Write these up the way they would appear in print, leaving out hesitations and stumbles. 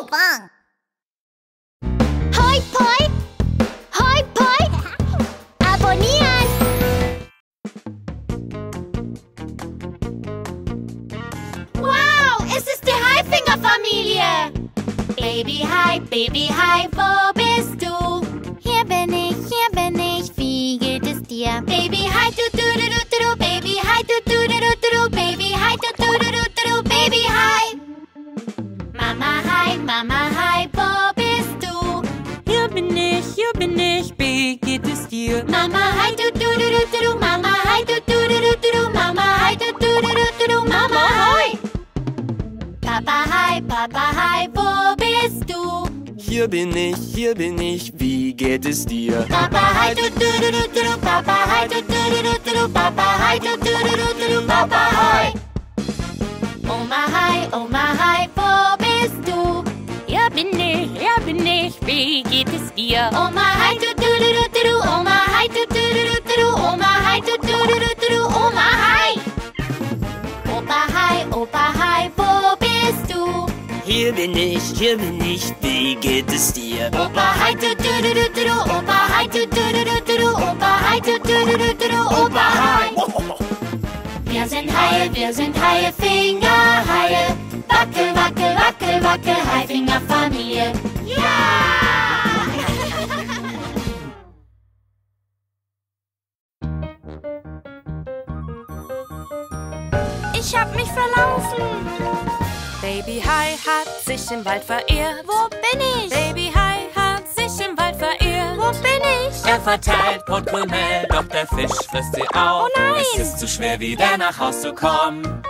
บ้างHoi Poi Hoi Poi Abonnieren Wow, es ist die Haifinger-Familie Baby Hai, wo bist du? Hier bin ich, wie geht es dir? Baby Hai, du, Baby Hai, du, Baby Hai, du, Baby Hai Mama Hai, wo bist du? Hier bin ich, wie geht es dir? Mama Hai, du, Mama Hai, du, Mama Hai, du, Mama Hai Papa Hai, wo bist du? Hier bin ich, wie geht es dir? Papa Hai, du, Papa Hai, du, Papa Hai, du, Papa Hai Oma Hai, wo bist du? Hier bin ich, wie geht es dir? Oma Hai, du, Oma Hai, du, Oma Hai, du, Oma Hai Opa Hai, wo bist du? Hier bin ich, wie geht es dir? Opa Hai, du, Opa Hai, du, Opa Hai, du, Opa Hai Wir sind Haie, Fingerhaie Wackel, wackel, wackel, wackel, Haifinger-Familie Ja! Ich hab mich verlaufen. Baby Hai hat sich im Wald verirrt. Wo bin ich? Baby Hai hat sich im Wald verirrt. Wo bin ich? Er verteilt Brotkrümel, doch der Fisch frisst sie auf. Oh nein! Es ist zu schwer, wieder nach Haus zu kommen.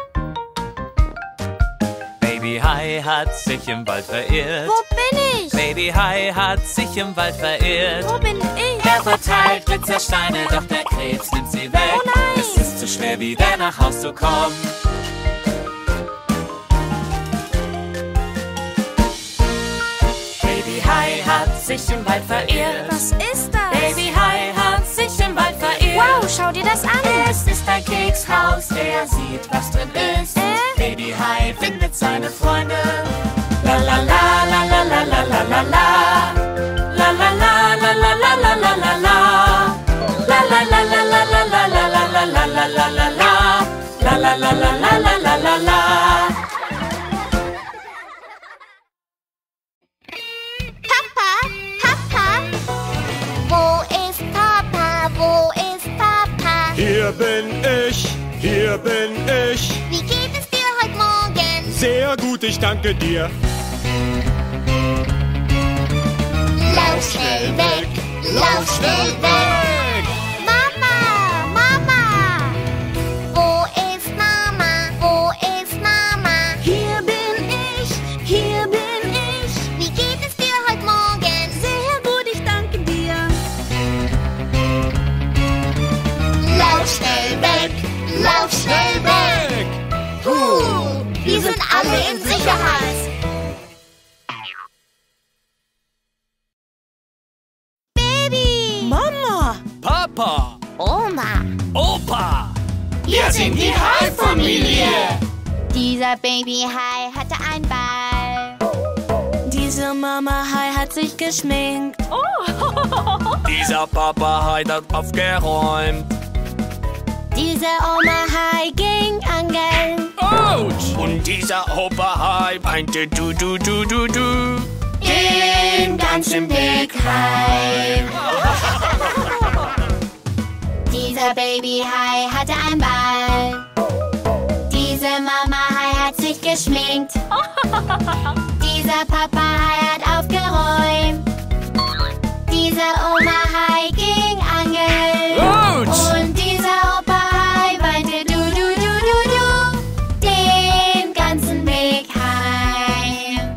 Baby Hai hat sich im Wald verirrt. Wo bin ich? Baby Hai hat sich im Wald verirrt. Wo bin ich? Er verteilt Glitzersteine, doch der Krebs nimmt sie weg. Oh nein! Es ist zu schwer, wieder nach Haus zu kommen. Baby Hai hat sich im Wald verirrt. Was ist das? Baby Hai hat sich im Wald verirrt. Wow, schau dir das an. Es ist ein Kekshaus, der sieht, was drin ist. Baby Hai findet seine Freunde. La la la la la la la la la la. La la la la la la la la la la. La la la la la la la la la la la la la la la. La la la la la la la la la. Papa, wo ist Papa, wo ist Papa? Hier bin ich, Wie geht es dir heute Morgen? sehr gut, ich danke dir. Lauf schnell weg, lauf schnell weg. Mama, wo ist Mama, wo ist Mama? Hier bin ich, Wie geht es dir heute Morgen? Sehr gut, ich danke dir. Lauf schnell weg, lauf schnell weg. Wir sind alle in Sicherheit. Baby, Mama! Papa, Oma. Opa, Wir sind die Hai-Familie. Dieser Baby-Hai hatte einen Ball. Diese Mama Hai hat sich geschminkt. dieser Papa Hai hat aufgeräumt. Diese Oma-Hai ging angeln. Autsch! Und dieser Opa Hai weinte du. Den ganzen Weg heim. Dieser Baby-Hai hatte einen Ball. Diese Mama-Hai hat sich geschminkt. Dieser Papa-Hai hat aufgeräumt. Dieser Oma-Hai ging angeln. Autsch! Und dieser Opa-Hai weinte du. Den ganzen Weg heim.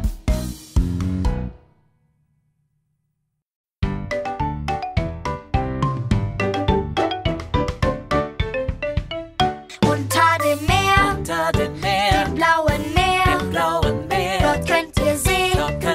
Unter dem Meer, Unter dem Meer, dem blauen Meer, blauen Meer, dort könnt ihr sehen,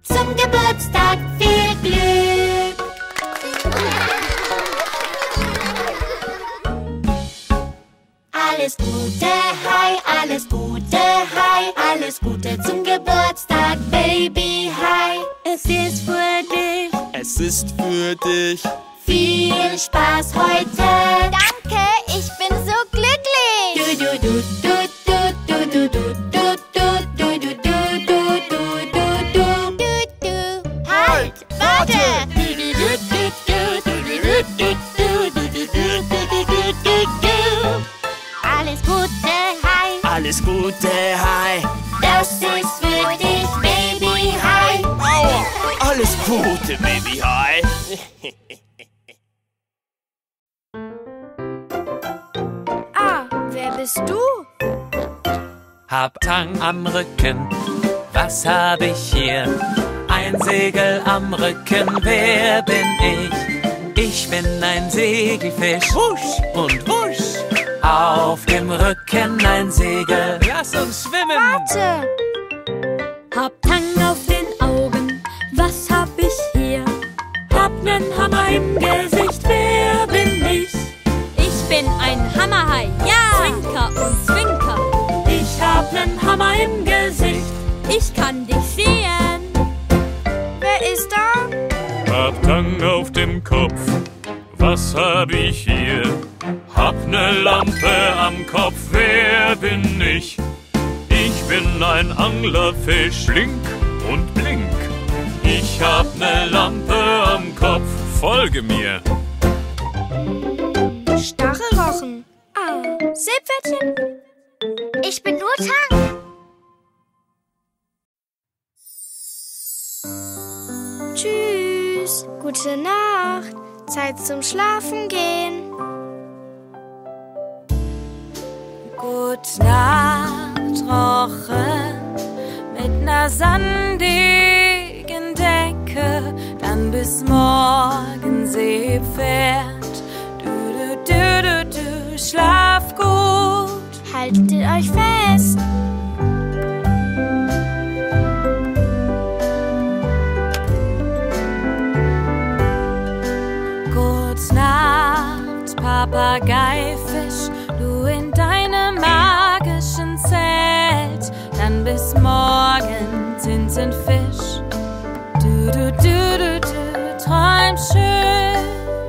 zum Geburtstag viel Glück. Alles Gute, Hai, alles Gute, Hai, alles Gute zum Geburtstag, Baby Hai. Es ist für dich. Es ist für dich. Viel Spaß heute. Danke, ich bin so glücklich. Du du du du du du du du du du du du du du du. Halt, warte. Alles Gute, Hai. Alles Gute, Hai. Das ist für dich, Baby Hai. Aua. Alles Gute, Baby Hai. Wer bist du? Hab Tang am Rücken, was hab ich hier? Ein Segel am Rücken, wer bin ich? Ich bin ein Segelfisch, wusch und wusch. Auf dem Rücken ein Segel, lass uns schwimmen. Warte! Hab Tang auf den Augen, was hab ich hier? Hab nen Hammer im Gesicht, wer bin ich? Ich bin ein Hammerhai, ja! Zwinker und Zwinker. Ich hab nen Hammer im Gesicht, ich kann dich sehen. Wer ist da? Hab Tang auf dem Kopf, was hab ich hier? Hab ne Lampe am Kopf, wer bin ich? Ich bin ein Anglerfisch, blink und blink. Ich hab ne Lampe am Kopf, folge mir. Stachelrochen. Seepferdchen. Ich bin nur Tang. Tschüss, gute Nacht, Zeit zum Schlafen gehen. Gut Nacht, Roche, mit ner sandigen Decke, dann bis morgen Seepferd. Du, schlaf gut, haltet euch fest. Nacht, Papageifisch, du in deinem magischen Zelt, dann bis morgen Tintenfisch. Du, träum schön.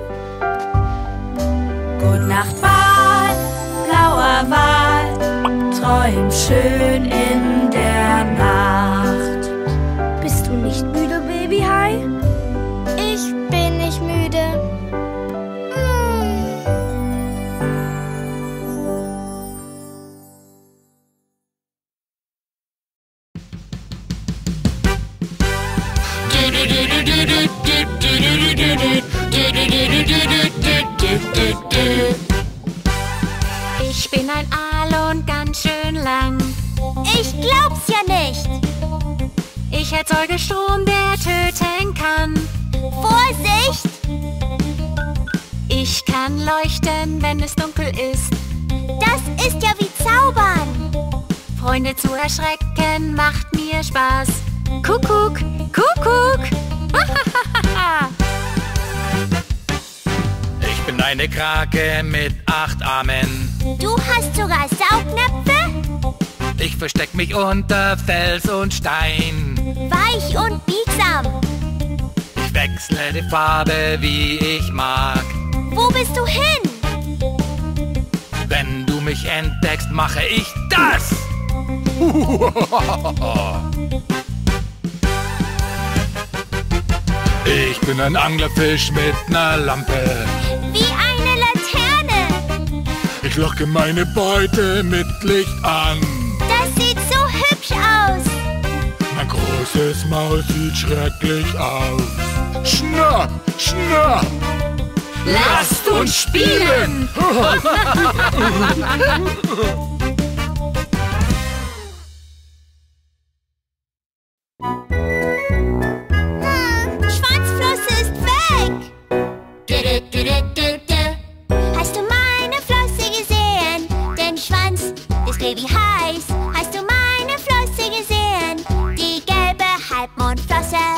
Gut Nacht, Wal, blauer Wal, träum schön in der Nacht. Bist du nicht müde, Baby Hai? Ich bin nicht müde. Ich bin ein Aal und ganz schön lang. Ich glaub's ja nicht. Ich erzeuge Strom, der töten kann. Vorsicht! Ich kann leuchten, wenn es dunkel ist. Das ist ja wie Zaubern. Freunde zu erschrecken macht mir Spaß. Kuckuck, Kuckuck. Ich bin eine Krake mit 8 Armen. Du hast sogar Saugnäpfe? Ich versteck mich unter Fels und Stein. Weich und biegsam. Ich wechsle die Farbe, wie ich mag. Wo bist du hin? Wenn du mich entdeckst, mache ich das. Ich bin ein Anglerfisch mit ner Lampe. Wie eine Laterne. Ich locke meine Beute mit Licht an. Das sieht so hübsch aus. Mein großes Maul sieht schrecklich aus. Schnapp, schnapp! Lasst uns spielen! Schwanzflosse ist weg. Hast du meine Flosse gesehen? Den Schwanz ist Baby heiß. Hast du meine Flosse gesehen? Die gelbe Halbmondflosse.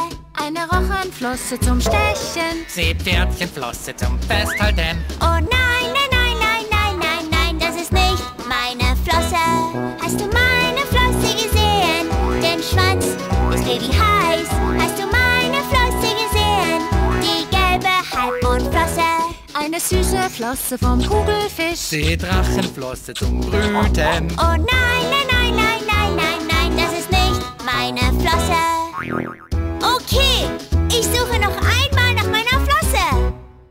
Flosse zum Stechen. Seepferdchenflosse zum Festhalten. Oh nein, nein, nein, nein, nein, nein, nein, das ist nicht meine Flosse. Hast du meine Flosse gesehen? Den Schwanz ist Baby heiß. Hast du meine Flosse gesehen? Die gelbe Halbmondflosse. Eine süße Flosse vom Kugelfisch. Seedrachenflosse zum Brüten. Oh nein, nein, nein, nein, nein, nein, nein, das ist nicht meine Flosse. Okay, ich suche noch einmal nach meiner Flosse.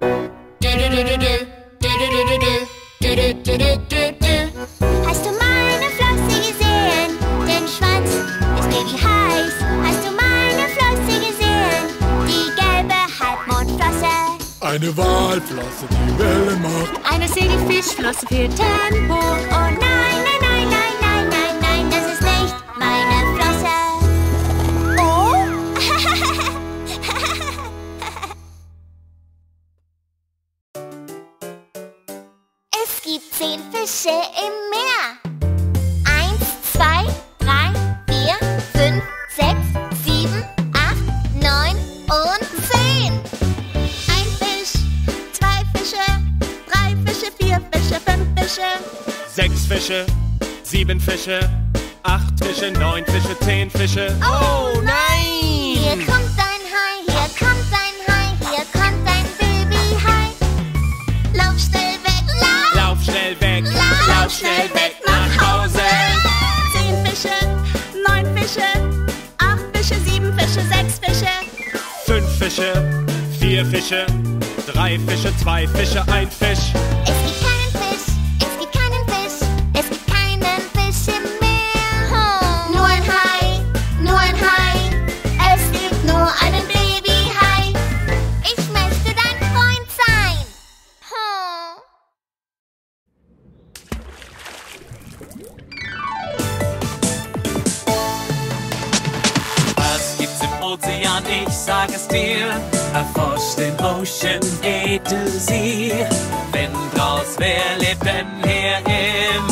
Hast du meine Flosse gesehen? Den Schwanz ist Baby heiß. Hast du meine Flosse gesehen? Die gelbe Halbmondflosse. Eine Walflosse, die Wellen macht. Eine Segelfischflosse für Tempo. Oh nein, nein, nein, nein, nein, nein, nein, das ist nicht meine Flosse. Oh? Es gibt 10 Fische im Meer. 1, 2, 3, 4, 5, 6, 7, 8, 9 und 10. Ein Fisch, 2 Fische, 3 Fische, 4 Fische, 5 Fische. 6 Fische, 7 Fische, 8 Fische, 9 Fische, 10 Fische. Oh nein! Hier kommt ein Hai, hier kommt ein Hai, hier kommt ein Babyhai. Lauf schnell weg, Lauf schnell weg, lauf schnell weg nach Hause. 10 Fische, 9 Fische, 8 Fische, 7 Fische, 6 Fische. 5 Fische, 4 Fische, 3 Fische, 2 Fische, 1 Fisch. Es gibt keinen Fisch, es gibt keinen Fisch, es gibt keinen Fisch im Meer. Nur ein Hai, nur ein Hai, es gibt nur einen Babyhai. Ich möchte dein Freund sein. Was gibt's im Ozean? Ich sag es dir. Erforscht den Ocean A to Z. Wenn draus wer lebt denn hier im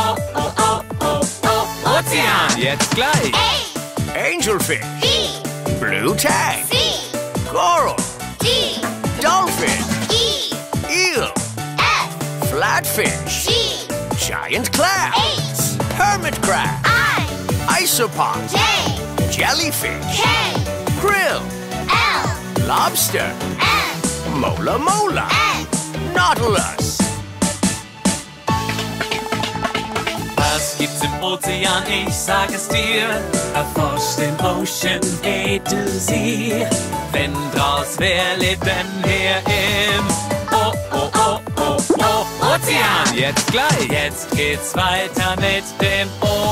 Ozean? Jetzt gleich. A, Angelfish, B, blue tang, C, coral, D, dolphin, E, eel, F, flatfish, G, giant crab, H, hermit crab, I, isopod, J, jellyfish, K, krill, L, lobster, M, mola mola, N. nautilus. Was gibt's im Ozean? Ich sag es dir. Erforscht den Ocean A to Z. Wenn draus wer lebt denn hier im Ozean? Jetzt gleich. Jetzt geht's weiter mit dem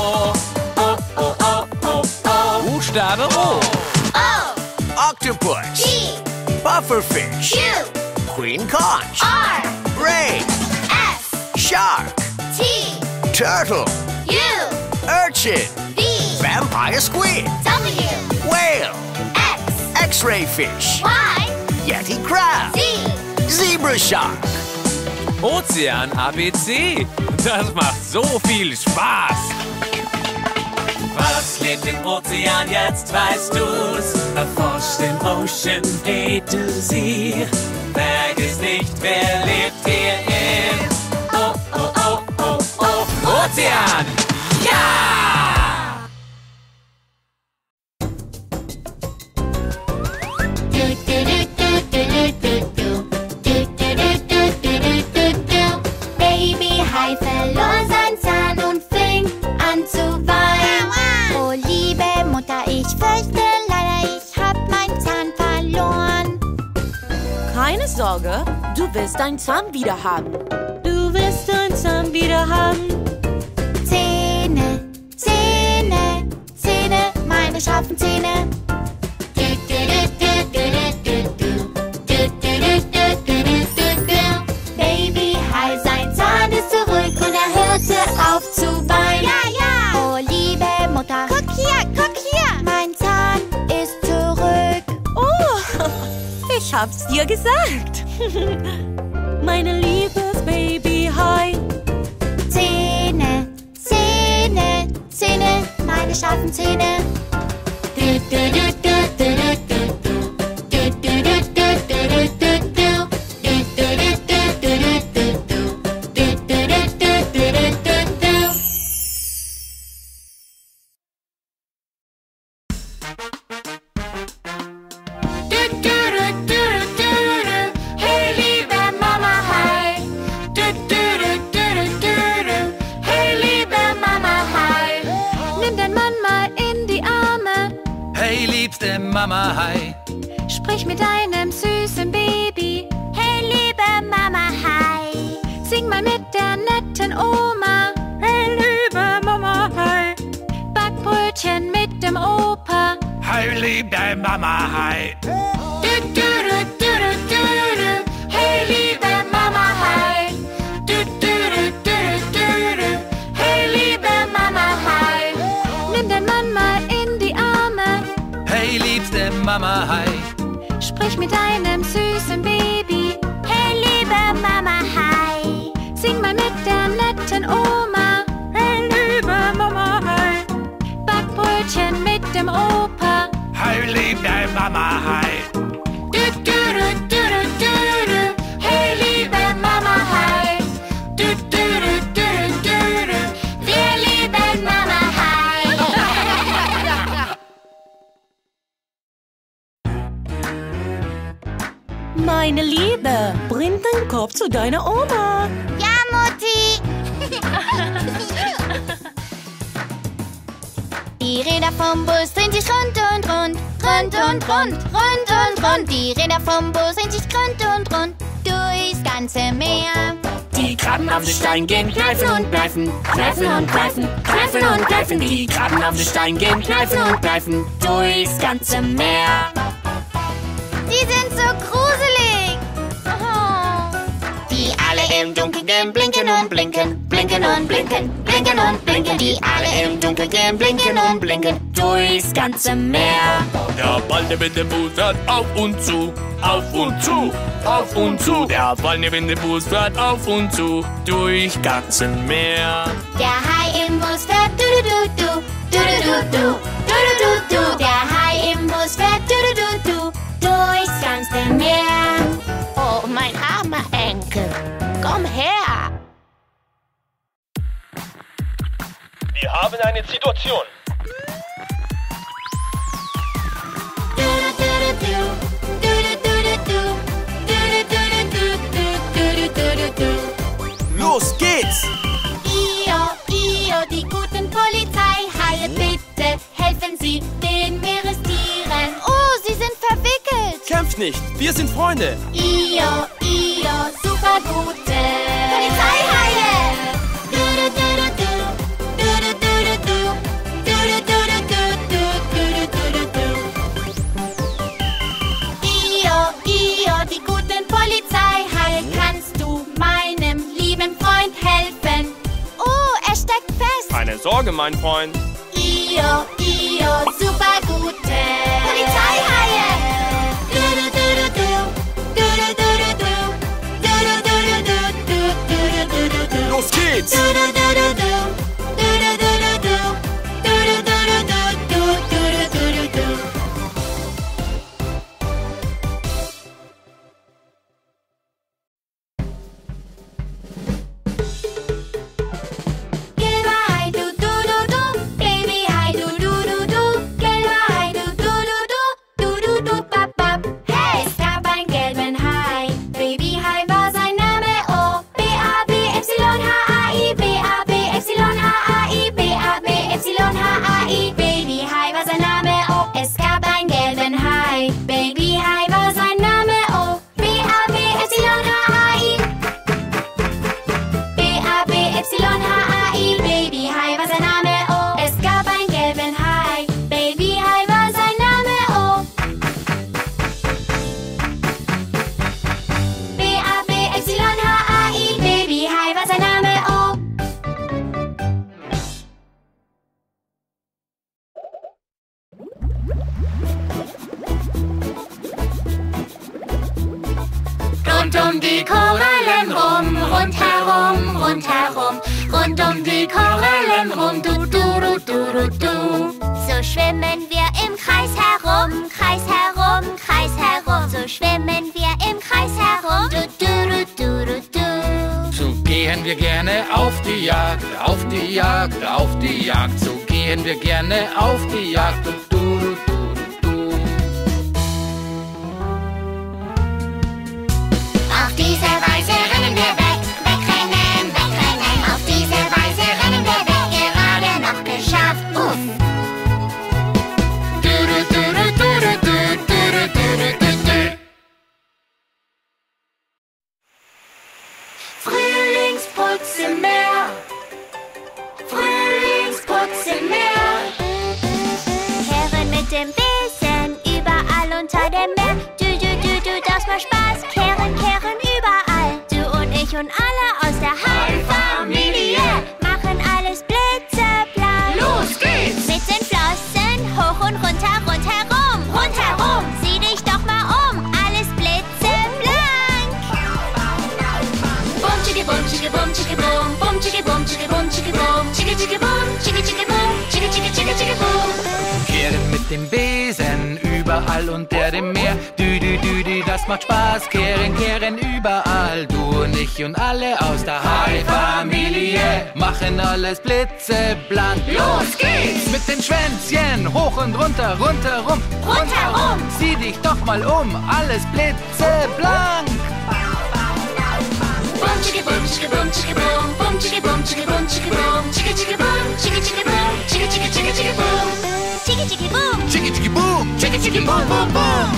Buchstabe O. O, Octopus, P, pufferfish, Q, queen conch, R, ray, S, shark, T, turtle, U, urchin, V, vampire squid, W, whale, X, x-ray fish, Y, yeti crab, Z. zebra shark. Ozean ABC. Das macht so viel Spaß. Was lebt im Ozean, jetzt weißt du's. Erforscht den Ocean A to Z. Vergiss nicht, wer lebt hier im Ozean. Ja! Babyhai verlor sein Zahn und fing an zu weinen. Oh liebe Mutter, ich fürchte leider, ich hab meinen Zahn verloren. Keine Sorge, du wirst deinen Zahn wieder haben. Du wirst deinen Zahn wieder haben. Zähne, Zähne, Zähne, meine scharfen Zähne. Babyhai, sein Zahn ist zurück und er hörte auf zu weinen. Ja, ja. Oh liebe Mutter, guck hier, mein Zahn ist zurück. Oh, ich hab's dir gesagt. Meine liebes Babyhai. Zähne, Zähne, Zähne, meine scharfen Zähne. liebste Mama Hai. Sprich mit deinem süßen Baby. Hey, liebe Mama Hai. Sing mal mit der netten Oma. Hey, liebe Mama Hai. Backbrötchen mit dem Opa. Hey, liebe Mama Hai. Hey, liebe Mama Hai. Hey, liebe Mama Hai. Nimm den Mann mal in die Arme. Hey, liebste Mama Hai. Sprich mit deinem süßen Baby. Hey, liebe Mama Hai. Sing mal mit der netten Oma. Hey, liebe Mama Hai. Backbrötchen mit dem Opa. Hey, liebe Mama Hai. Hey, liebe Mama Hai. Wir lieben Mama Hai. Meine Liebe, bring den Kopf zu deiner Oma. Ja, Mutti. Die Räder vom Bus drehen sich rund und rund, rund und rund, rund und rund. Die Räder vom Bus drehen sich rund und rund, durchs ganze Meer. Die Krabben auf den Stein gehen, kneifen und greifen, kneifen und greifen, kneifen und greifen. Die Krabben auf den Stein gehen, kneifen und greifen, durchs ganze Meer. Die sind so gruselig. Oh. Die alle im Dunkeln gehen, blinken und blinken, blinken und blinken, blinken und blinken. Die alle im Dunkeln gehen, blinken und blinken, durchs ganze Meer. Der Ball neben dem Bus fährt auf und zu, auf und zu, auf und zu. Der Ball neben dem Bus fährt auf und zu, durch ganze Meer. Der Hai im Bus fährt du-du-du-du, du-du-du-du, du-du-du-du. Der Hai im Bus fährt du-du-du-du, durchs ganze Meer. Oh, mein armer Enkel, komm her. Wir haben eine Situation. Los geht's! Io, Io, die guten Polizeihaie, bitte helfen Sie den Meerestieren. Oh, sie sind verwickelt. Kämpft nicht, wir sind Freunde. Io, Io, super gute Polizeihaie. Du-du-du-du-du, du-du-du-du-du, du-du-du-du-du, du-du-du-du-du. Io, Io, die guten Polizeihaie, kannst du meinem lieben Freund helfen? Oh, er steckt fest. Keine Sorge, mein Freund. Io, Io, super gute Polizeihaie. Du-du-du-du-du, du-du-du-du-du, du-du-du-du-du, du-du-du-du-du. Los geht's! Du-du-du-du-du, du-du-du-du-du, du-du-du-du-du, du-du-du-du-du. Gelber Hai, du, du, du, du, Baby Hai, du, du, du, du. Gelber Hai, du, du, du, du, du, du, du, bap, bap. Hey! Es gab einen gelben Hai, Baby Hai war sein Name, oh. B-A-B-Y-H-A-I, B-A-B-Y-H-A-I, B-A-B-Y-H-A-I. Baby Hai war sein Name, oh. Es gab einen gelben Hai, Baby Hai war sein Name, oh. B-A-B-Y-H-A-I, B-A-B-Y-H-A-I, Baby Hai war sein Name, oh. Es gab einen gelben Hai, Baby Hai war sein Name, oh. B-A-B-Y-H-A-I, Baby Hai war sein Name, oh. Rund um die Korallen rum, rundherum, rundherum, rund um die Korallen rum, du, du, du, du, du, du. So schwimmen wir im Kreis herum, Kreis herum, Kreis herum. So schwimmen wir im Kreis herum, du, du, du, du, du. So gehen wir gerne auf die Jagd, auf die Jagd, auf die Jagd. So gehen wir gerne auf die Jagd. Du, du, du, du, du. Auf diese Weise rennen wir weg, wegrennen, wegrennen. Auf diese Weise rennen wir weg, gerade noch geschafft, uff. Du, du, du, du, du. unter dem Meer. Du, das macht Spaß. Kehren, kehren überall. Du und ich und alle aus der Hai-Familie machen alles blitzeblank. Los geht's! Mit den Flossen hoch und runter, rundherum, rundherum. Sieh dich doch mal um, alles blitzeblank. Bum, chicki, bum, chicki, bum, chicki, bum. Bum, chicki, bum, chicki, bum, chicki, bum. Chicki, chicki, bum, chicki, chicki, bum. Chicki, chicki, chicki, chicki, bum. Kehren mit dem Besen überall unter dem Meer. Du, das macht Spaß. Kehren, kehren überall. Du und ich und alle aus der Hai-Familie machen alles blitzeblank. Los geht's! Mit den Schwänzchen hoch und runter, rundherum. Rundherum. Sieh dich doch mal um, alles blitzeblank. Bum, chicki, bum, chicki, bum, chicki, bum. Bum, chicki, bum, chicki, bum, chicki, bum. Chicki, chicki, bum, chicki, chicki, bum. Chicki, chicki, chicki, chicki, bum. Chicki, chicki, boom. Chicki, chicki, boom. Chicki, chicki, bum, bum, bum.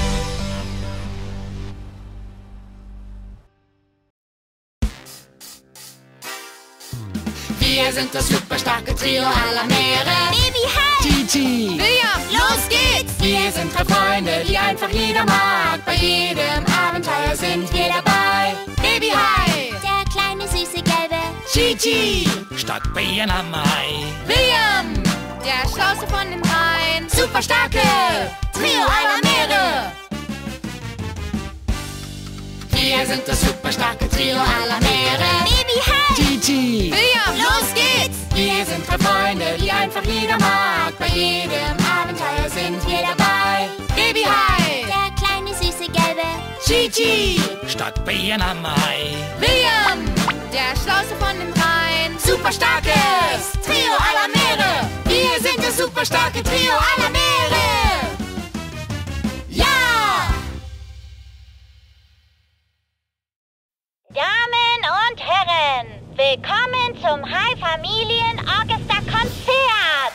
Wir sind das superstarke Trio aller Meere. Baby Hai. Gigi. William, los geht's! Wir sind drei Freunde, die einfach jeder mag. Bei jedem Abenteuer sind wir dabei. Baby Hai, Der kleine süße gelbe. Gigi, Stadtbienen am Hai. William, der schlauste von den dreien. Superstarke Trio aller Meere. Wir sind das superstarke Trio aller Meere. Baby Hai. Gigi. William, los geht's! Wir sind drei Freunde, die einfach jeder mag. Bei jedem Abenteuer sind wir dabei. Baby Hai, Der kleine süße gelbe. Gigi, Stadtbienen am Hai. William, der schlauste von den dreien. Superstarkes Trio aller Meere. Wir sind das superstarke Trio aller Meere. Ja! Damen und Herren, willkommen zum Hai-Familien-Orchester-Konzert.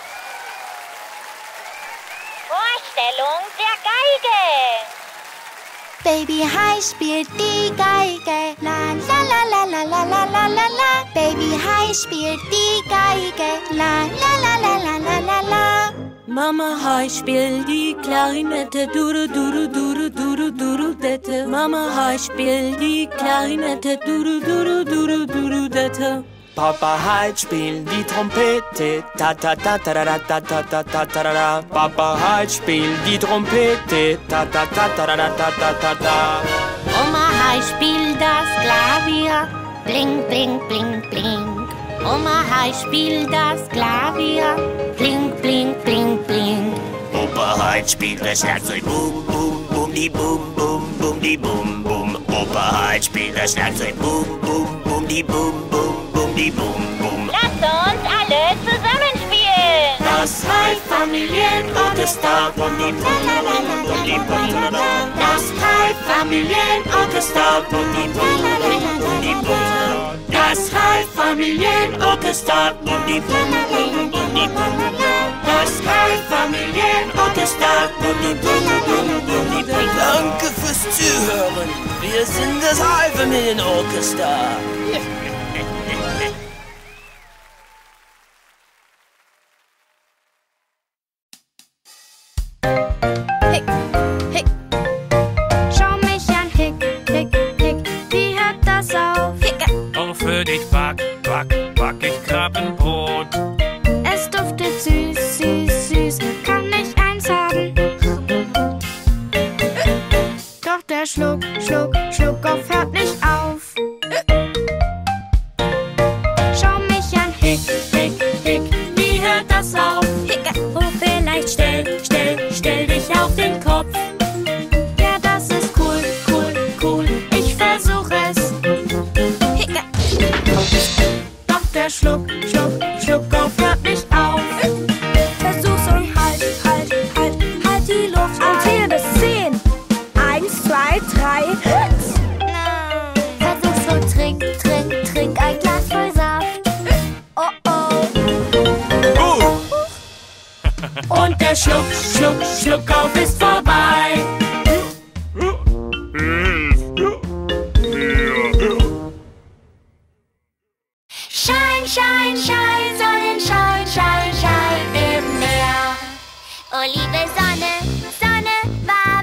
Vorstellung der Geige. Baby Hai spielt die Geige. La la la la la la la la la la. Baby Hai spielt die Geige. La la la la la la la la. Mama Hai spielt die Klarinette, duru duru duru duru duru dette. Mama Hai spielt die Klarinette, duru duru duru duru dette. Papa Hai spielt die Trompete, ta ta ta ta ta ta ta ta ta ta ta. Papa Hai spielt die Trompete, ta ta ta ta ta ta ta ta ta. Oma Hai spielt das Klavier. Bling, bling, bling, bling. Oma Hai spielt das Klavier. Bling, bling, bling, bling. Opa Hai spielt das Schlagzeug. Boom, boom, boom, die boom, boom, boom, die boom, boom. Opa Hai spielt das Schlagzeug. Boom, boom, boom, die boom, boom, boom, die boom, boom. Lasst uns alle zusammenspielen. Das Hai-Familienorchester. Boom, die boom, boom, die boom. Das Hai-Familienorchester. Boom, die boom, boom, die boom. Das Hai-Familienorchester. Boom, die boom, boom, die boom. Das Hai-Familienorchester. Boom, die boom, boom, die boom. Danke fürs Zuhören. Wir sind das Hai-Familienorchester. Hick, hick. Schau mich an, hick, hick, hick. Wie hört das auf? Hick. Auch für dich back ich Krabbenbrot. Es duftet süß, süß, süß. Kann ich eins haben? Doch der Schluck, Schluck, Schluck auf hört nicht auf. Schau mich an, hick, hick, hick. Wie hört das auf? Hick. Oh, vielleicht stell dich auf den Kopf. Ja, das ist cool, cool, cool. Ich versuch es. Hick. Doch der Schluck, Schluck, Schluck auf hört nicht auf. Versuch's und halt die Luft. Und zähle bis 10. 1, 2, 3, hüpf! Versuch's und trink ein Glas voll Saft. Oh oh. Und der Schluck, Schluck, Schluck auf ist vorbei. Schein, schein, schein, Sonnenschein, schein, schein im Meer. Oh liebe Sonne, Sonne, war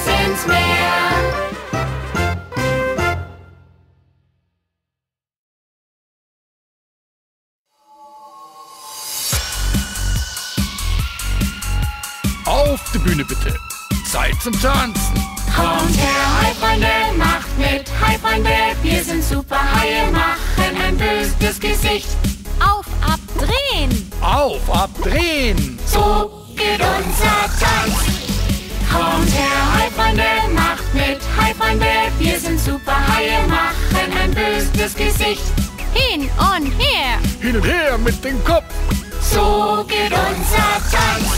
bis ins Meer. Auf die Bühne bitte. Zeit zum Tanzen. Kommt her, Haifreunde, macht mit, Haifreunde, wir sind super Haie, machen ein böses Gesicht. Auf, abdrehen! Auf, abdrehen. So geht unser Tanz. Kommt her, Haifreunde, macht mit, Haifreunde, wir sind super Haie, machen ein böses Gesicht. Hin und her! Hin und her mit dem Kopf. So geht unser Tanz.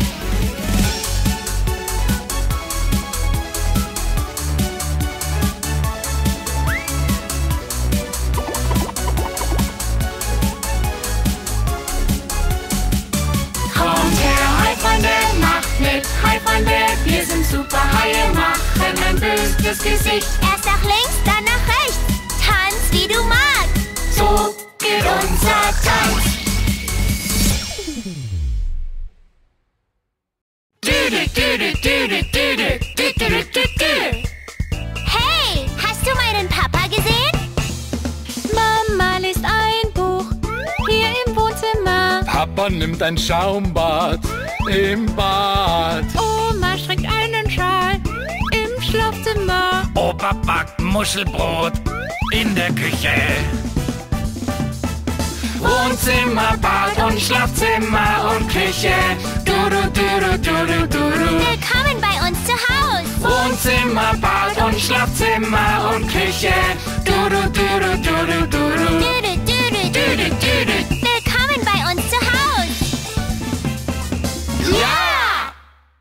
Haifreunde, wir sind super Haie, machen ein böses Gesicht. Erst nach links, dann nach rechts. Tanz, wie du magst. So geht unser Tanz. Hey, hast du meinen Papa gesehen? Mama liest ein Buch hier im Wohnzimmer. Papa nimmt ein Schaumbad im Bad. Oma strickt einen Schal im Schlafzimmer. Opa backt Muschelbrot in der Küche. Wohnzimmer, Bad und Schlafzimmer und Küche. Duru, duru, duru, duru. Willkommen bei uns zu Haus. Wohnzimmer, Bad und Schlafzimmer und Küche. Duru, duru, duru, duru. Düdü, düdü, düdü, düdü. Willkommen bei uns zu Haus. Ja!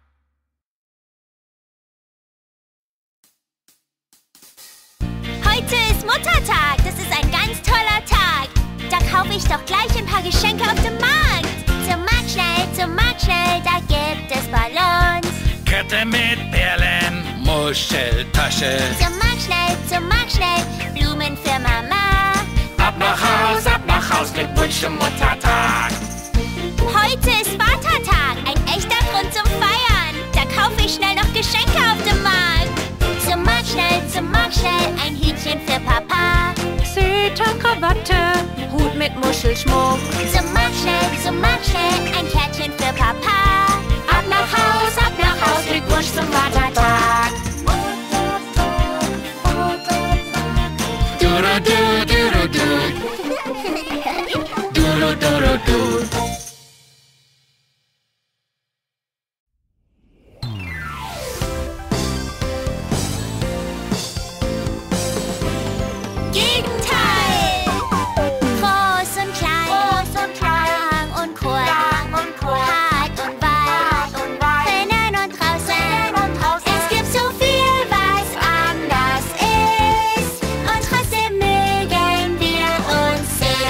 Heute ist Muttertag. Das ist ein ganz toller Tag. Da kaufe ich doch gleich ein paar Geschenke auf dem Markt. Zum Markt schnell, da gibt es Ballons. Kette mit Perlen, Muscheltasche. Zum Markt schnell, Blumen für Mama. Ab nach Haus, Glückwunsch zum Muttertag. Heute ist Vatertag, ein echter Grund zum Feiern. Da kaufe ich schnell noch Geschenke auf dem Markt. Zum Markt schnell, ein Hütchen für Papa. Zeta, Krawatte, Hut mit Muschelschmuck. Zum Markt schnell, ein Kärtchen für Papa. Ab nach Haus, Glückwunsch zum Vatertag. Duru, du, duru, du. Duru, duru, du. Gegenteil! Groß und klein, lang und kurz, hart und weit, drinnen und draußen. Es gibt so viel, was anders ist, und trotzdem mögen wir uns.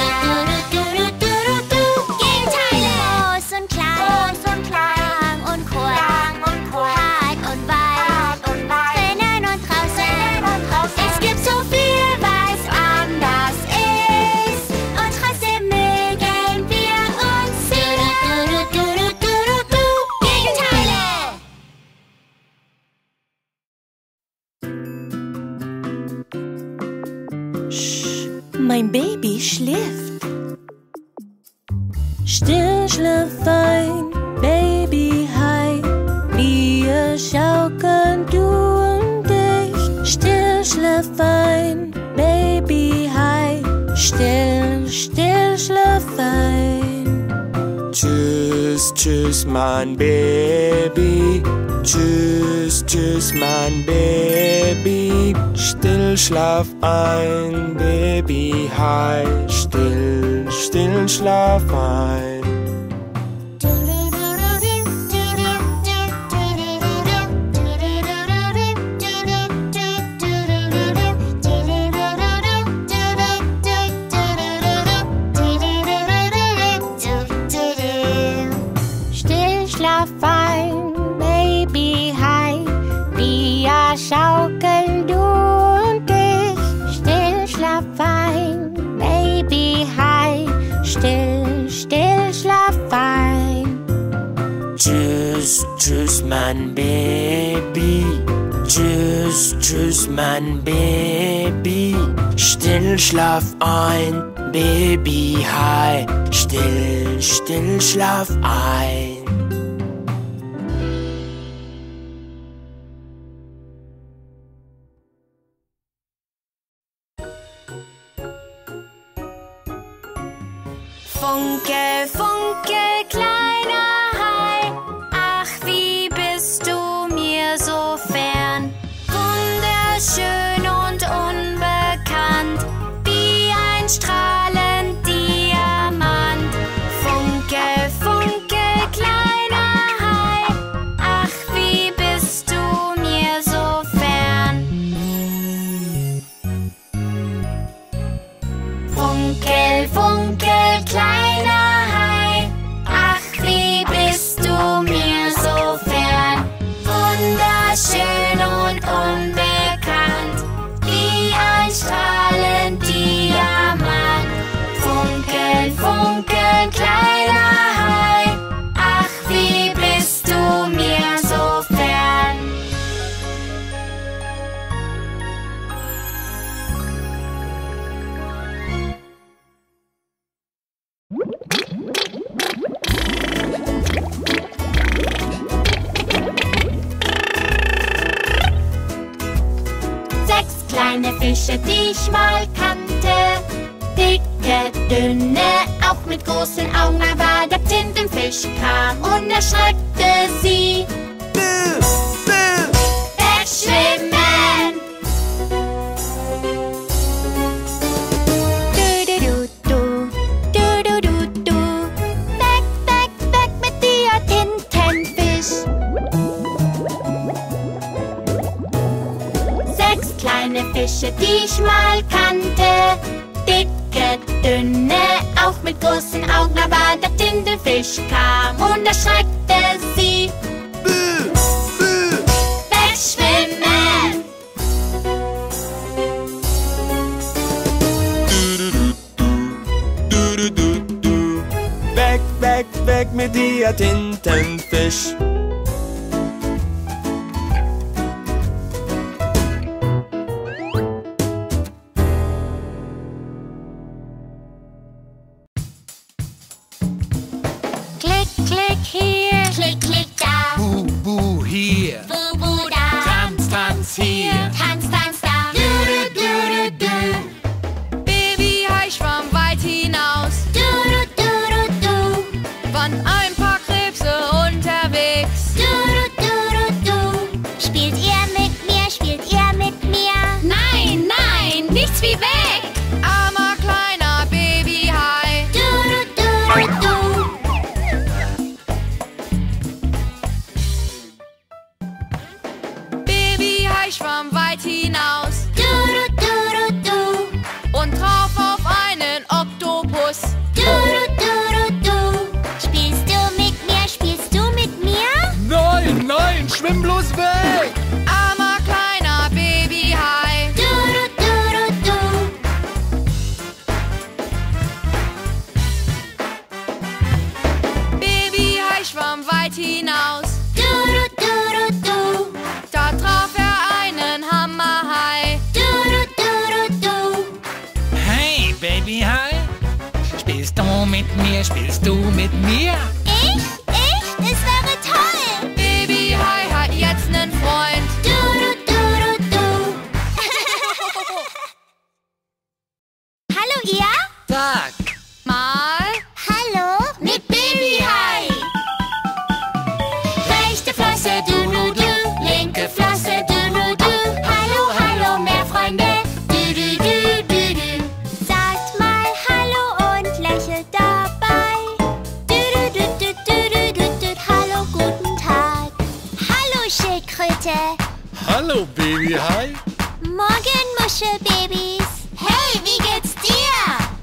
Gegenteile! Groß und klein, lang und kurz, hart und weit, drinnen und draußen. Es gibt so viel, was anders ist, und trotzdem mögen wir uns. Gegenteile! Mein Baby schläft. Still, schlaf ein, Baby, hi. Wir schaukeln, du und ich. Still, schlaf ein, Baby, hi. Still, still, schlaf ein. Tschüss, tschüss, mein Baby. Tschüss, tschüss, mein Baby. Still, schlaf ein, Baby, hi. Still, still, schlaf ein. Still, schlaf ein, Baby, hi. Wir schaukeln, du und ich. Still, schlaf ein, Baby, hi. Still, still, schlaf ein. Tschüss, tschüss, mein Baby. Tschüss, tschüss, mein Baby. Still schlaf ein, Babyhai. Still, still schlaf ein. Funke, Funke, kleiner Hai, ach, wie bist du mir so fern? Wunderschön und unbekannt, wie ein strahlend Diamant. Funke, Funke, kleiner Hai, ach, wie bist du mir so fern? Funkel, Funkel, kleiner Hai, ach, wie bist du mir so fern? Wunderschön und unbekannt, wie ein strahlend Diamant. Funkel, Funkel, kleiner Hai, ach, wie bist du mir so fern? Sechs kleine Fische, die ich mal kannte. Dicke, dünne, auch mit großen Augen, aber der Tintenfisch kam und erschreckte sie. Wegschwimmen! Du-du-du-du, du-du-du-du. Weg, weg, weg mit dir, Tintenfisch. Sechs kleine Fische, die ich mal kannte. Dicke, dünne, auch mit großen Augen, aber der Tintenfisch kam und erschreckte sie. Wegschwimmen! Du-du-du-du. Weg, weg, weg mit dir, Tintenfisch. Klick, klick hier, Klick, klick da, Buh, buh, hier. Bubu da, Tanz, tanz, hier. Tanz, Tanz da. Babyhai schwamm weit hinaus, Du-du-du-du-du, waren ein paar Krebse unterwegs. du-du-du-du-du. Spielt ihr mit mir, spielt ihr mit mir? Nein, nein, nichts wie weg! Armer kleiner Babyhai. Du-du-du-du-du. Babyhai schwamm weit hinaus Du-du-du-du-du, und traf auf einen Oktopus. du-du-du-du-du. Spielst du mit mir, spielst du mit mir? Nein, nein, schwimm bloß weg. Armer kleiner Babyhai. Du-du-du-du-du. Babyhai schwamm weit hinaus, Du-du-du-du-du, da traf er einen Hammerhai. du-du-du-du-du. Hey, Babyhai. Spielst du mit mir, spielst du mit mir? Ich? Das wäre toll. Babyhai hat jetzt nen Freund. Du-du-du-du-du. Hallo ihr? Sag. Mal Hallo? Mit Babyhai. Rechte Flosse, du-du-du. Linke Flosse, du-du-du. Hallo, hallo, mehr Freunde. Du-du-du-du-du. Sagt mal Hallo und lächelt dabei. Du-du-du-du-du-du-du. Hallo, guten Tag. Hallo, Schildkröte. Hallo, Babyhai. Morgen, Muschelbabys. Hey, wie geht's dir?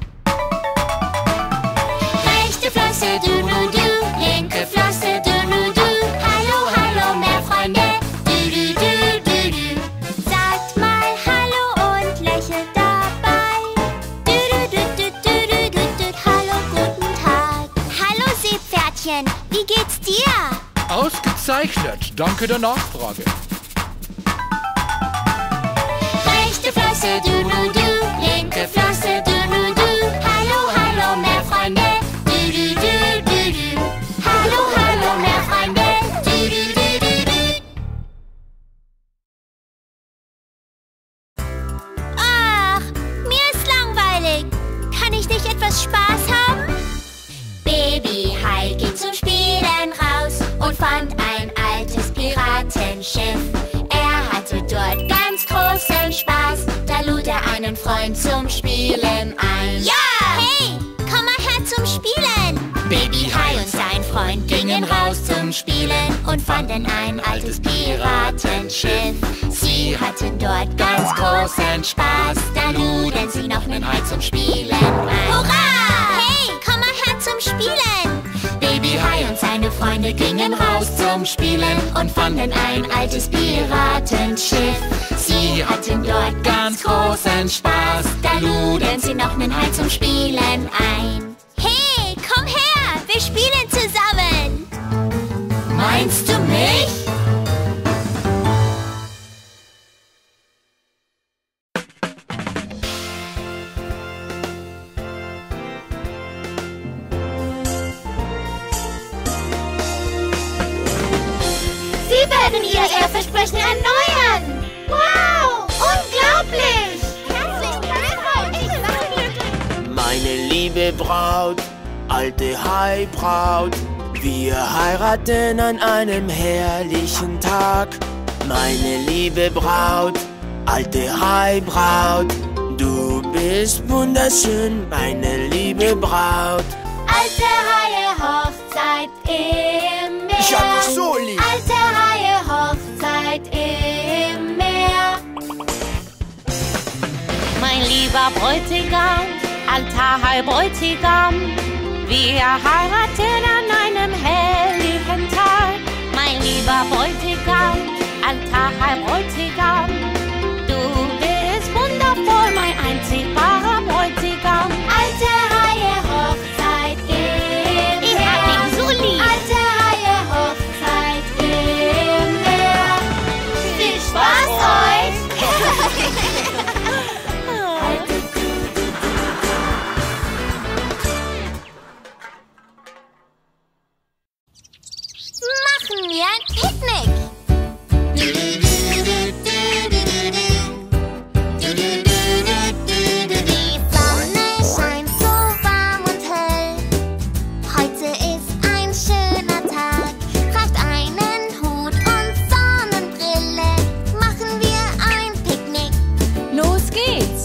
Rechte Flosse, du-du-du. Linke Flosse, du-du-du. Hallo, hallo, mehr Freunde. Du-du-du-du-du. Sagt mal Hallo und lächelt dabei. Du-du-du-du-du-du-du. Hallo, guten Tag. Hallo, Seepferdchen. Wie geht's dir? Ausgezeichnet, danke der Nachfrage. Flosse, du. Linke Flosse, du. Hallo, hallo, mehr Freunde. Du. Hallo, hallo, mehr Freunde. Du. Ach, mir ist langweilig. Kann ich nicht etwas Spaß haben? Baby Hai geht zum Spielen raus und fand ein altes Piratenschiff. Er hatte dort ganz großen Spaß, da lud er einen Freund zum Spielen ein. Ja! Hey, komm mal her zum Spielen! Baby Hai und sein Freund gingen raus zum Spielen und fanden ein altes Piratenschiff. Sie hatten dort ganz großen Spaß, da luden sie noch einen Hai zum Spielen ein. Hurra! Hey, komm mal her zum Spielen! Baby Hai und seine Freunde gingen raus zum Spielen und fanden ein altes Piratenschiff. Sie hatten dort ganz großen Spaß, da luden sie noch einen Hai zum Spielen ein. Hey, komm her, wir spielen zusammen! Meinst du mich? Sie werden Ihr Eheversprechen erneuern! Wow! Unglaublich! Herzlichen Glückwunsch! Meine liebe Braut, alte Hai-Braut, wir heiraten an einem herrlichen Tag. Meine liebe Braut, alte Hai-Braut, du bist wunderschön, meine liebe Braut. Alte Haie Hochzeit im Meer. Ich hab dich so lieb. Alte Haie Hochzeit im Meer. Mein lieber Bräutigam, alter Hai-Bräutigam, wir heiraten an einem herrlichen Tag. Mein lieber Bräutigam, alter Hai-Bräutigam, du bist wundervoll, mein einzigbarer Bräutigam. Alte Haie Hochzeit im Meer. Ich hab dich so lieb. Alte Haie Hochzeit im Meer. Viel Spaß euch! Machen wir ein Picknick! Die Sonne scheint so warm und hell. Heute ist ein schöner Tag. Tragt einen Hut und Sonnenbrille. Machen wir ein Picknick. Los geht's!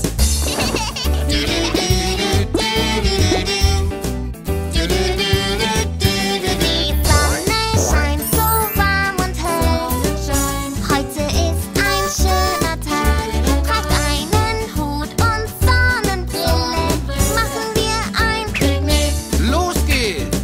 Die Sonne scheint so warm und hell. Heute ist ein schöner Tag. Tragt einen Hut und Sonnenbrille. Machen wir ein Picknick. Los geht's!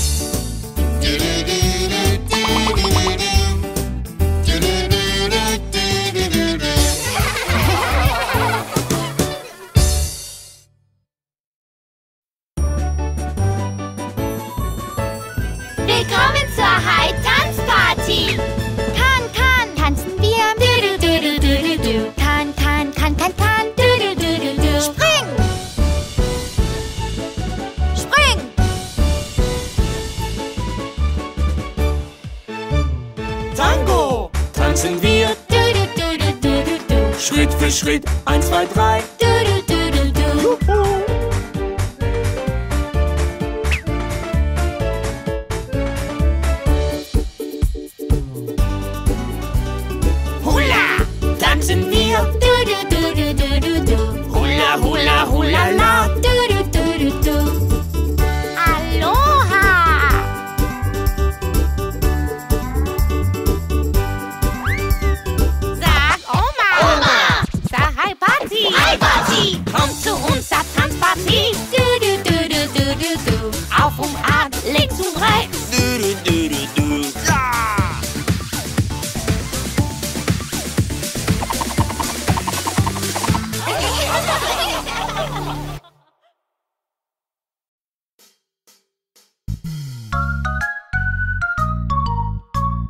Willkommen zur Hai-Tanzparty! Kann, tanzen wir. Du. Kann, du. Spring! Spring! Tango! Tanzen wir Du. Schritt für Schritt, 1, 2, 3. Du. Hula! Tanzen wir Du. Hula, hula, hula, la. Du. Aloha! Sag Oma! Sag Hai-Party! Hai-Party! Komm zu uns zur Tanzparty! Du. Auf und ab, links und rechts! Du. Ja!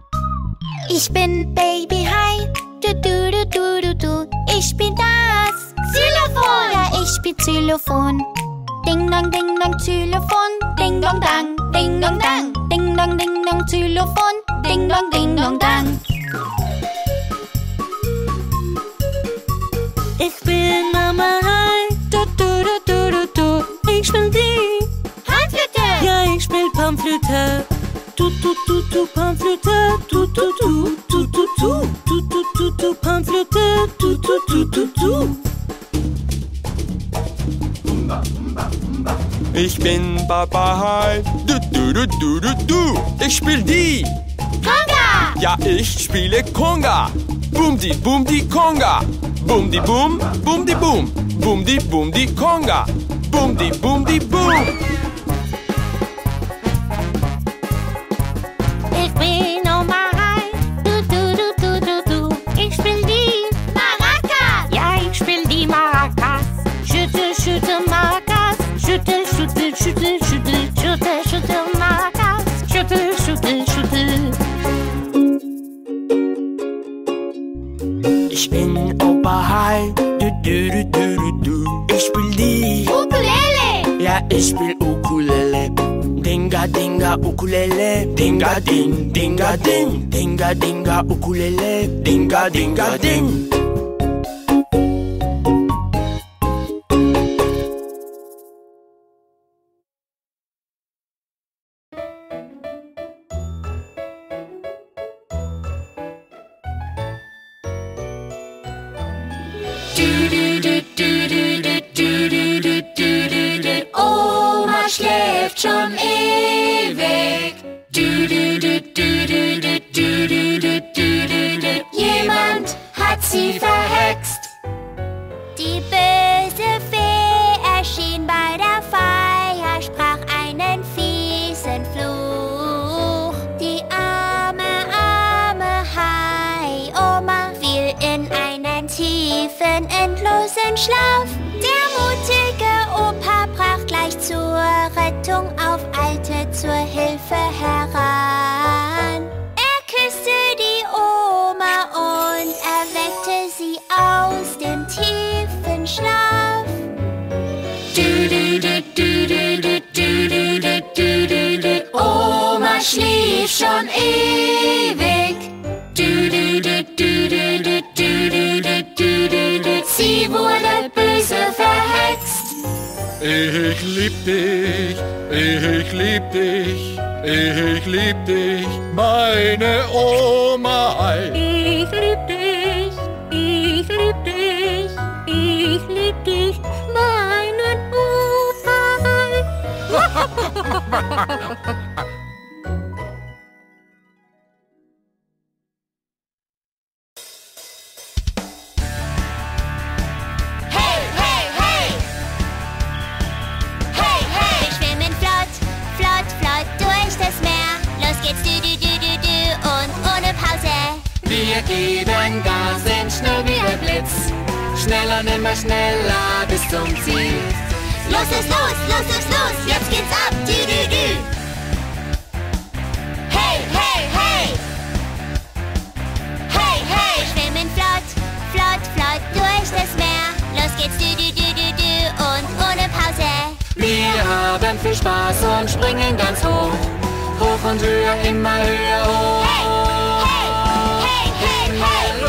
Ich bin Baby Hai, du. Ich bin das wie Xylophon. Ding dong, Xylophon. Ding dong dang, ding dong dang. Ding dong, Xylophon. Ding dong dang. Ich bin Mama Hai, du du du du du du. Ich spiel die Panflöte. Ja, ich spiel Panflöte. Du du du du Panflöte. Du du du du du du. Du du du du Panflöte. Du du du du du. Ich bin Papa Hai, du du du du du du. Ich spiel die Conga. Ja, ich spiele Conga. Boom die Conga. Boom die boom, boom die boom. Boom die Conga. Boom die boom. Ich bin Oma Hai, du du du du du du. Ich spiel die Maracas. Ja, ich spiel die Maracas. Schüttel, schüttel Maracas. Schüttel, schüttel, schüttel, schüttel, schüttel, schüttel Maracas. Schüttel, schüttel, schüttel. Ich bin Opa Hai, du du du du du du. Ich spiel die Ukulele. Ja, ich spiel Ukulele. Dinga dinga Ukulele. Dinga ding, dinga ding. Dinga dinga Ukulele. Dinga dinga ding. Oma schläft schon ewig. Jemand hat sie verhext. Die böse Fee erschien bei der Feier, sprach einen fiesen Fluch. Die arme Hai-Oma fiel in einen tiefen, endlosen Schlaf. Der mutige Opa brach gleich zur Rettung auf, eilte zur Hilfe heran. Er küsste die Oma und erweckte sie aus dem tiefen Schlaf. Oma schlief schon ewig. Sie wurde böse verhext. Ich lieb dich, ich lieb dich, ich lieb dich, meine Oma Hai. Ich lieb dich, ich lieb dich, ich lieb dich, meinen Opa Hai. Hey, hey, hey! Hey, hey! Wir schwimmen flott, flott, flott durch das Meer. Los geht's, du, du, du, du, du, und ohne Pause. Wir geben Gas, sind schnell wie der Blitz. Schneller, nimmer schneller bis zum Ziel. Los, los, los, los, los, los, jetzt geht's ab, du, du, du. Hey, hey, hey! Hey, hey! Wir schwimmen flott, flott, flott durch das Meer. Los geht's, du, du, du, du, du, und ohne Pause. Wir haben viel Spaß und springen ganz hoch. Hoch und höher, immer höher hoch. Hey, hey, hey, hey, hey!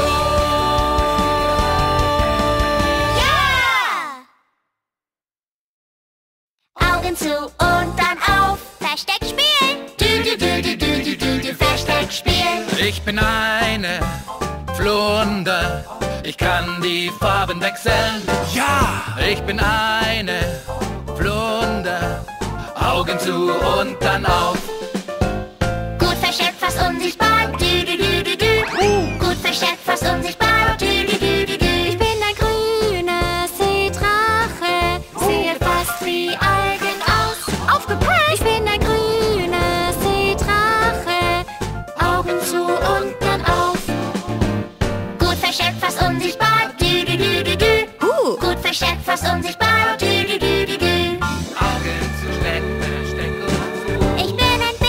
Ja! Augen zu und dann auf. Versteck spielen. Versteck spielen. Ich bin eine Flunder, ich kann die Farben wechseln. Ja! Ich bin eine Flunder, Augen zu und dann auf. Gut versteckt, fast unsichtbar. Gut versteckt, fast unsichtbar. Ich bin ein grüner Seedrache, sehe fast wie Algen aus. Aufgepasst! Ich bin ein grüner Seedrache, Augen zu und dann auf. Gut versteckt, fast unsichtbar. Gut versteckt, fast unsichtbar. Augen zu, versteck und zu. Ich bin ein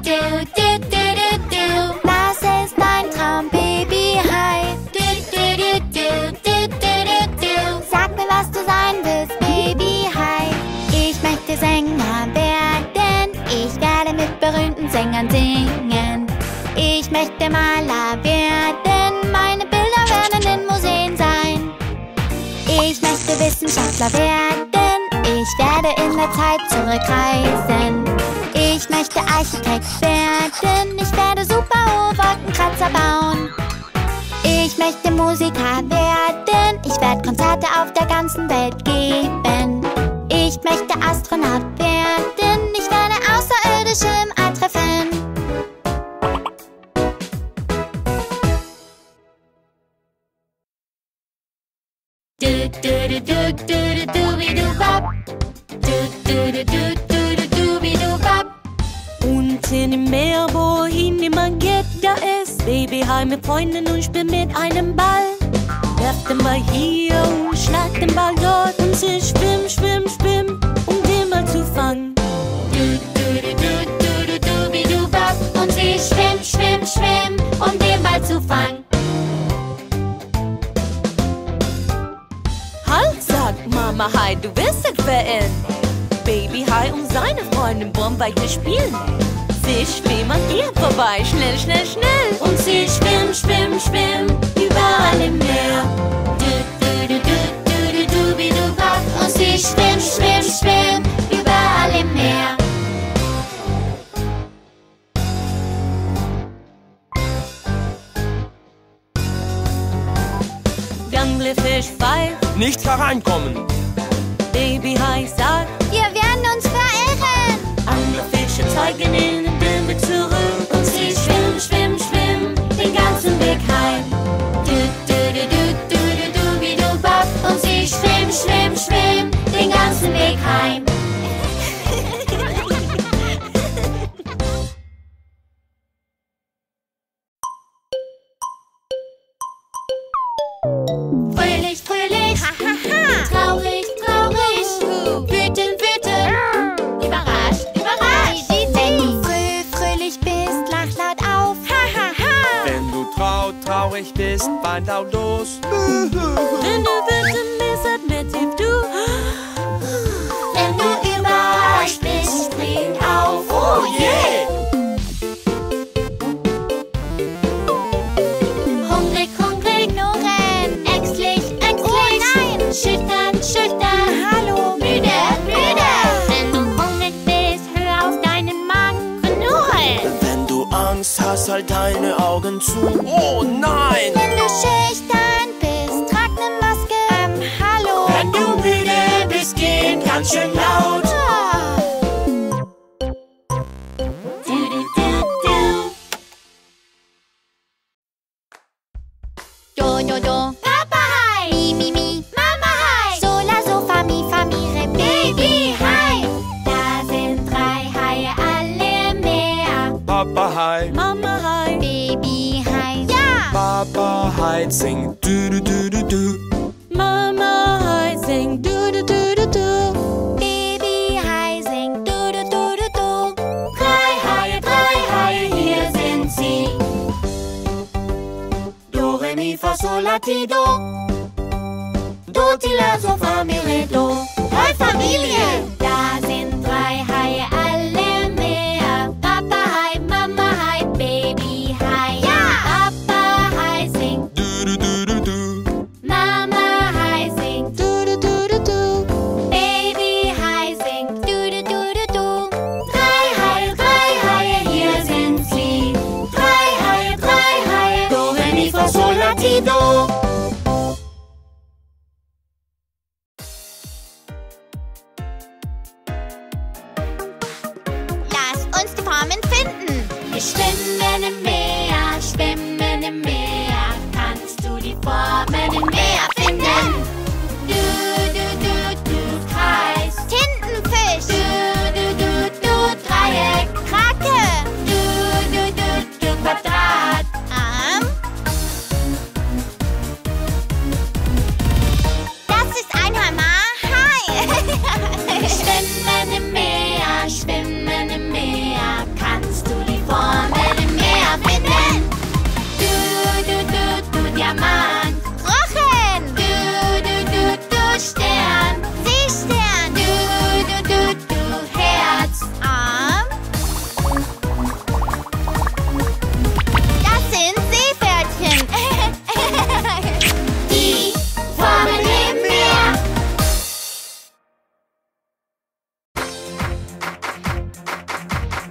du, du, du, du, du. Das ist ein Traum, Baby-Hai. Du, du, du, du, du, du, du, du. Sag mir, was du sein willst, Baby-Hai. Ich möchte Sänger werden. Ich werde mit berühmten Sängern singen. Ich möchte Maler werden. Meine Bilder werden in Museen sein. Ich möchte Wissenschaftler werden. Ich werde in der Zeit zurückreisen. Ich möchte Architekt werden. Ich werde super hohe Wolkenkratzer bauen. Ich möchte Musiker werden. Ich werde Konzerte auf der ganzen Welt geben. Ich möchte Astronaut werden. Ich werde Außerirdische im All treffen. Du, du, du, du, du, du, du, du, bap. Du, du, du, du, du, du, du, bap. Unten im Meer, wohin niemand geht, da ist Baby-Hai mit Freunden und spielt mit einem Ball. Werft den Ball hier und schlägt den Ball dort und sie schwimm, schwimm, schwimm, um den Ball zu fangen. Du, du, du, du, du, du, du, du, bap. Und sie schwimm, schwimm, schwimm, um den Ball zu fangen. Halt, sagt Mama Hai, du wirst dich verirren. Baby-Hai und seine Freundin wollen weiter spielen. Sie schwimmen an ihr vorbei, schnell, schnell, schnell. Und sie schwimm, schwimm, schwimm, überall im Meer. Du, du, du, du, du, du, du, du, bap. Und sie schwimm, schwimm, schwimm, überall im Meer. Der Anglerfisch pfeift, Nicht hereinkommen. Baby-Hai sagt, Wir werden uns verirren. Anglerfische zeigen in den Weg zurück. Und sie schwimm, schwimm, schwimm, den ganzen Weg heim. Du, du, du, du, du, du, du, du, bap. Und sie schwimm, schwimm, schwimm, den ganzen Weg heim. Fröhlich, fröhlich, traurig, traurig, wütend, wütend, überrascht, überrascht. Wenn du fröhlich bist, lach laut auf. Wenn du traurig bist, wein laut los. wenn du wütend bist, admit tief du. Wenn du überrascht bist, spring auf. Oh yeah! Hungrig, hungrig, knurren, ängstlich, ängstlich. Oh nein! Schüchtern, schüchtern, hallo, müde, müde. Wenn du hungrig bist, hör auf deinen Magen knurren. Wenn du Angst hast, halt deine Augen zu. Oh nein! Wenn du schüchtern bist, trag ne Maske. Hallo. Wenn du müde bist, gehen ganz schön laut. Du, du, du, du. Do, do, do. Papa Hai. Mi, mi, mi. Mama Hai. Sola, Sofa, Mi, Fa, Mi, Re, Baby Hai. Da sind 3 Haie alle im Meer. Papa Hai, Mama Hai, Baby Hai. Ja. Papa Hai singt du du du du du. Mama Hai singt du du du du du. Baby Hai singt du, du, du, du, du. 3 Haie, hier sind sie. Do, re, mi, fa, sol, la, ti, do. Do, ti, la, so, fa, mi, re, do. 3 Familien. Da sind 3 Haie alle im Meer. Papa Hai, Mama Hai, Baby Hai. Ja. Papa Hai singt, Du du du du du. Mama Hai singt, Du du du du du. Baby Hai singt, du, du, du, du, du. 3 Haie, hier sind sie. 3 Haie, Do, re, mi, fa, sol, la, ti, do. Lass uns die Formen finden. Wir schwimmen im Meer, schwimmen im Meer. Kannst du die Formen im Meer finden? Du, du, du, du, Kreis. Tintenfisch. Du, du, du, du, Dreieck. Krake. Du, du, du, du, Quadrat. Arm. Das ist ein Hammer. Hai. Schwimmen im Meer, schwimmen im Meer. Kannst du die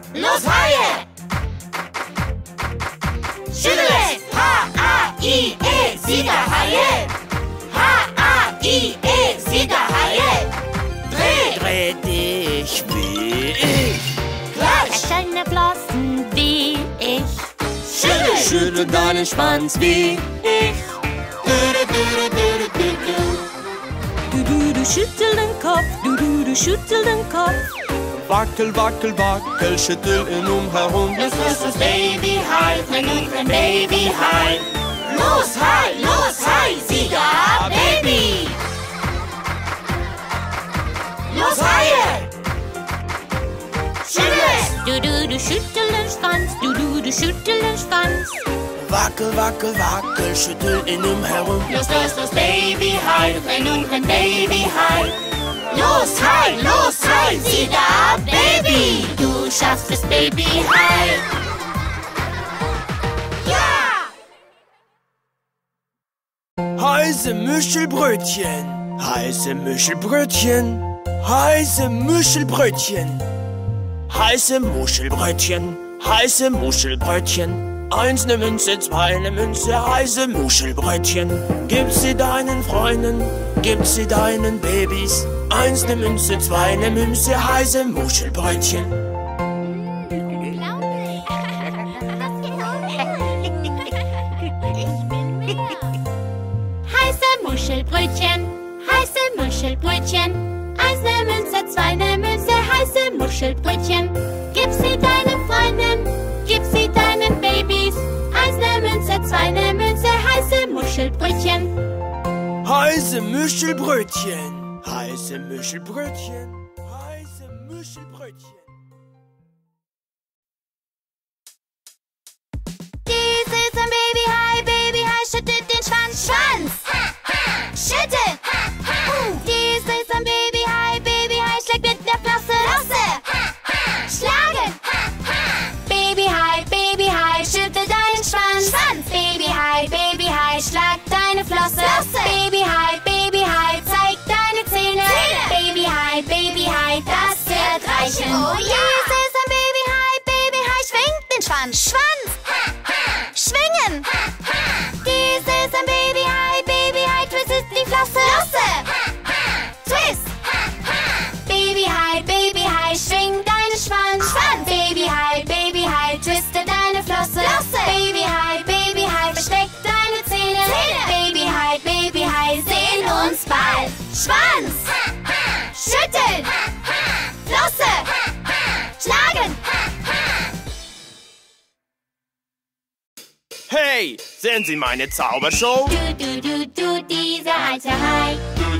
Los Haie! Schüttel es! H-A-I-E, Siegerhaie! H-A-I-E, Siegerhaie! Dreh dich wie ich. gleich! Kleine Flossen wie ich. Schüttel deinen Schwanz wie ich. Du schüttel den Kopf, du schüttel den Kopf. Wackel, wackel, wackel, schüttel ihn umherum. Los, Baby Hai, renn, Baby Hai. Los Hai, Sieger, Baby! Los Haie! Schüttel es! Du schüttel den Schwanz, du schüttel den Schwanz. Wackel, wackel, wackel, schüttel ihn umherum. Los, Baby Hai, renn, Baby Hai. Los Hai, Sieger, Baby! Du schaffst es, Baby Hai! Ja! Heiße Muschelbrötchen, heiße Muschelbrötchen, heiße Muschelbrötchen. Heiße Muschelbrötchen, heiße Muschelbrötchen. Eins ne Münze, zwei ne Münze, heiße Muschelbrötchen. Gib sie deinen Freunden, gib sie deinen Babys. Eins ne Münze, zwei ne Münze, heiße Muschelbrötchen. Heiße Muschelbrötchen, heiße Muschelbrötchen. Eins ne Münze, zwei ne Münze, heiße Muschelbrötchen. Gib sie deinen Freunden, gib sie deinen Babys. Eins ne Münze, zwei ne Münze, heiße Muschelbrötchen. Heiße Muschelbrötchen, heiße Muschelbrötchen, heiße Muschelbrötchen. Dies ist ein Baby-Hai, schüttelt den Schwanz. Schwanz! Schüttel! Dies ist ein Baby-Hai, schlägt mit der Flosse. Schlagen! Baby-Hai, schüttel deinen Schwanz. Baby-Hai, schlag deine Flosse. Baby-Hai, zeig deine Zähne. Baby-Hai, das wird reichen. Oh ja! Dies ist ein Baby-Hai, schwingt den Schwanz. Schwanz! Schwingen! Dies ist ein Baby-Hai, twistet die Flosse. Twist! Baby-Hai, schwing deinen Schwanz. Baby-Hai, twiste deine Flosse. Baby-Hai, versteck deine Zähne. Baby-Hai, sehen uns bald. Schwanz! Schütteln! Flosse! Schlagen! Hey, sehen Sie meine Zaubershow? Du, dieser alte Hai.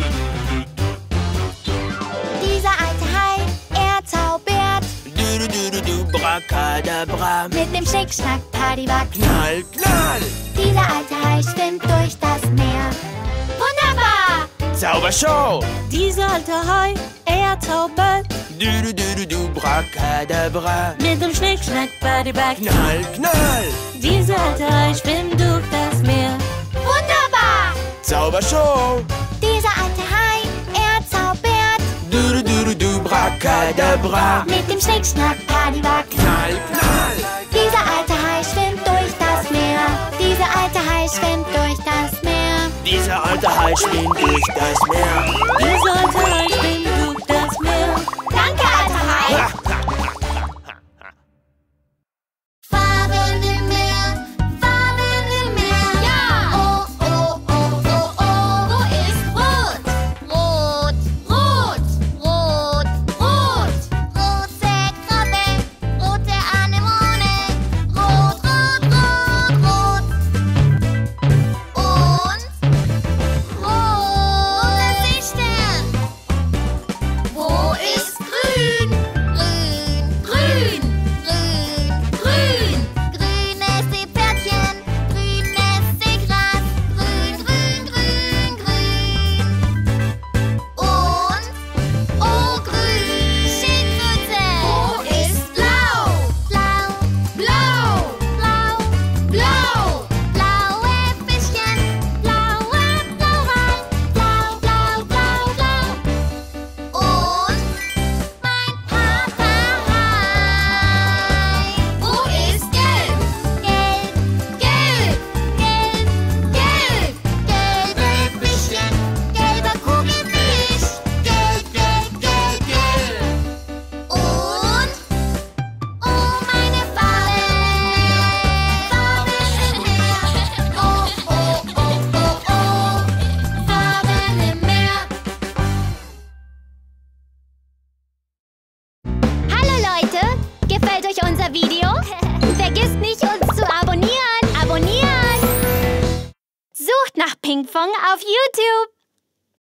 Dieser alte Hai, er zaubert. Du, Brakadabra. Mit dem Schnick-Schnack, Padiwack. Knall, knall. Dieser alte Hai schwimmt durch das Meer. Wunderbar! Zaubershow. Dieser alte Hai, er zaubert. Du, Brakadabra. Mit dem Schnick-Schnack, Padiwack. Knall, knall. Dieser alte Hai schwimmt durch das Meer. Wunderbar! Zaubershow. Dieser alte Hai, er zaubert. Du, Brakadabra. Mit dem Schnick-Schnack, Padiwack. Knall, knall. Dieser alte Hai schwimmt durch das Meer. Dieser alte Hai schwimmt durch das Meer. Dieser alte Hai schwimmt durch das Meer. Dieser alte Hai schwimmt durch das Meer. Danke, alter Hai! Farben im Meer, Farben im Meer. Ja! Oh, oh, oh, oh, oh. Wo ist Rot? Rot, Rot, Rot, Rot. Rote Krabbe, rote Anemone. Rot, Rot, Rot, Rot. Und rote Seestern. Gefällt euch unser Video? Vergisst nicht, uns zu abonnieren. Abonnieren! Sucht nach Pinkfong auf YouTube.